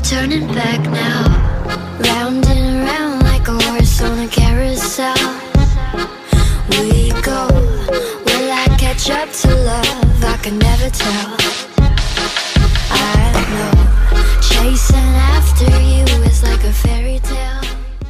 turning back now, round and round like a horse on a carousel. We go, will I catch up to love? I can never tell. I know, chasing after you is like a fairy tale.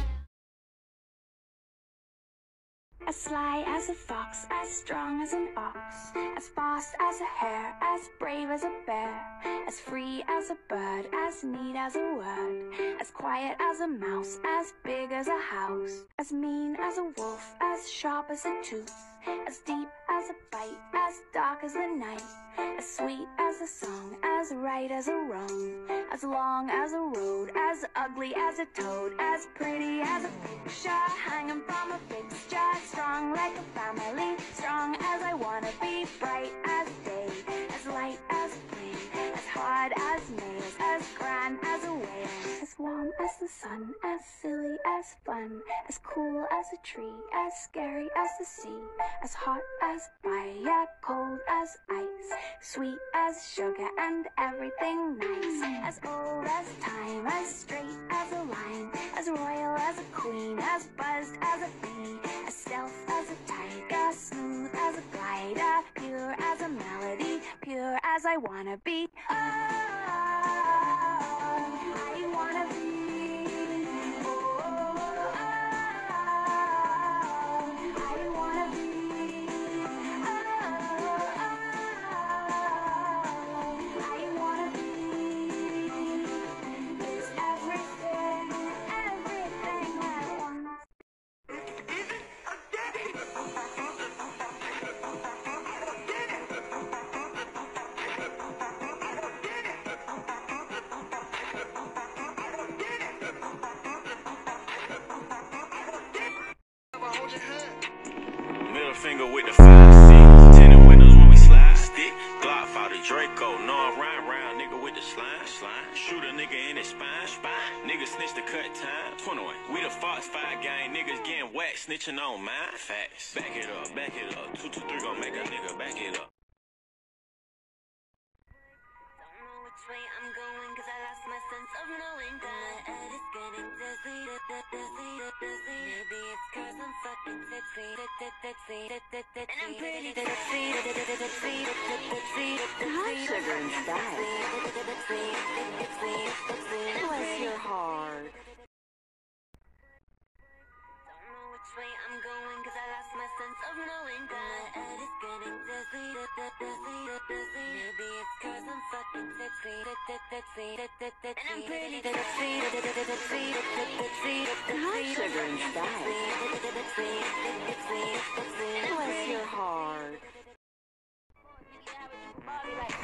As sly as a fox, as strong as an ox, as fast as a hare, as brave as a bear, as free as a bird, as neat as a word, as quiet as a mouse, as big as a house, as mean as a wolf, as sharp as a tooth, as deep as a bite, as dark as the night, as sweet as a song, as right as a wrong, as long as a road, as ugly as a toad, as pretty as a picture hanging from a fixture, strong like a family, strong as I wanna be, bright as day, as light as flame, as hard as nails, as grand as a whale, as warm as the sun, as silly as fun, as cool as a tree, as scary as the sea, as hot as fire, cold as ice, sweet as sugar and everything nice, as old as time, as straight as a line, as royal as a queen, as buzzed as a bee, as stealth as a tiger, smooth as a glider, pure as a melody, pure as I wanna be. Oh, I wanna be. Middle finger with the 5-6, tinted windows when we slide stick. Glock fought a Draco, no I'm round, nigga with the slime. Shoot a nigga in his spine. Nigga snitch to cut time. 21. We the Fox 5 gang, niggas getting whacked, snitching on mine. Facts. Back it up. 223 gon' make a nigga back it up. Way I'm going, cause I lost my sense of knowing. My head is getting dizzy. Maybe it's cause I'm fucking tipsy. And I'm pretty tipsy. Hot sugar and style. Bless your heart. Don't know which way I'm going, cause I lost my sense of knowing. My head is getting dizzy. Maybe it's cause I'm fucking tipsy. And I'm pretty tipsy. Hot sugar and style. Bless your heart.